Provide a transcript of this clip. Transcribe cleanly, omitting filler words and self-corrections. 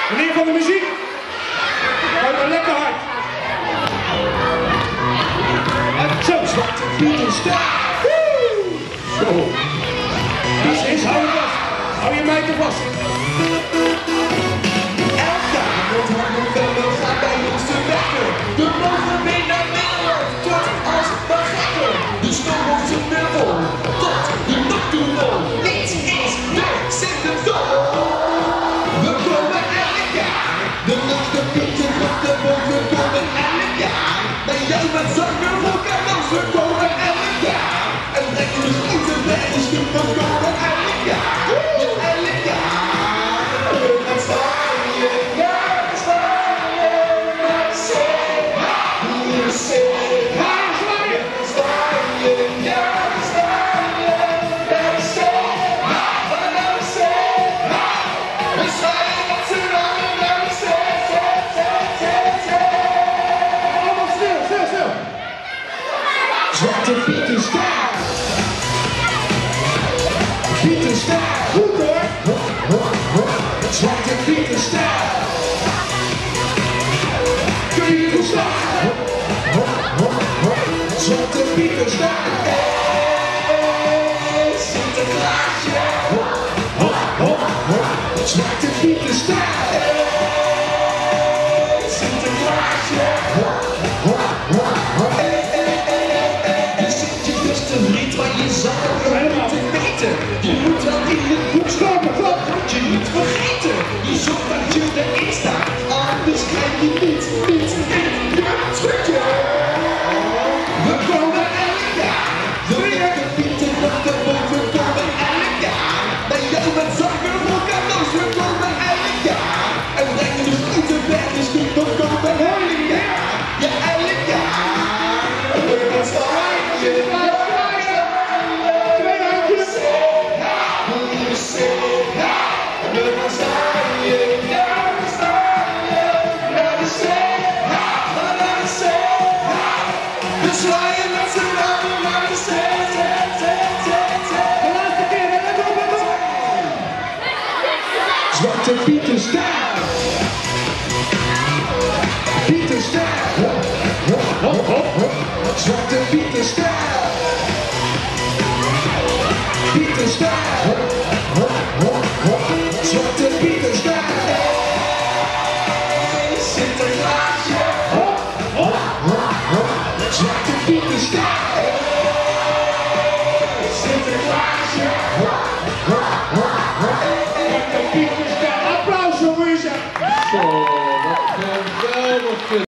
Meneer van de muziek, houd maar lekker hard. En zo, Zwarte Piet staat. Zo. Dus hou je vast. Hou je mij te vast. Elk jaar wordt Hartmut Venlo gaat bij ons te wekken. De mogen mee naar Nederland, tot als we gekken. De stoomhoofdse bubbel, tot de nocturno. Niets is de Sinterklaas. We komen elk jaar. De nachte pieten op de boven komen elk jaar. Bij jou met zakken voor cadeaus, we komen elk jaar. En brengen de groeten bij de stuk, we komen elk jaar. Elk jaar. Naar Spanje, naar Spanje, naar zee. Hier is zee. Naar Spanje, naar Spanje, naar zee. Naar zee. We zwaaien met z'n allen naar de zee. Allemaal stil, stil, stil. Zwarte Piet staat. Piet staat. Goed hoor. Zwarte Piet staat. Piet staat. Zwarte Piet staat. Hey, Sinterklaasje. Zwarte Piet staat. Hey, Sinterklaasje. Je zit je beste vriend, maar je zou het moeten weten. Je moet wel in het boek schrijven, dat moet je niet vergeten. Je zorgt dat je erin staat, anders krijg je niet je stukje. We komen elk jaar. De witte pieten op de boven komen elk jaar. Bij jou met zakken voor cadeaus, we komen elk jaar. En brengen de groeten weg, dus we komen elk jaar. Ja, elk jaar. We gaan Spanje, naar Spanje. Twee handjes. Hier is zee. We gaan Spanje, naar Spanje, naar de zee. Naar de zee. We zwaaien met z'n allen naar de zee. De laatste keer, hè? Let op, let op. Zwarte Piet staat. Piet staat. Zwarte Piet staat. Piet staat. Zwarte Piet staat. Hey, Sinterklaasje. Zwarte Piet staat. Hey, Sinterklaasje. Applaus, jongens. Zo, wat geweldig.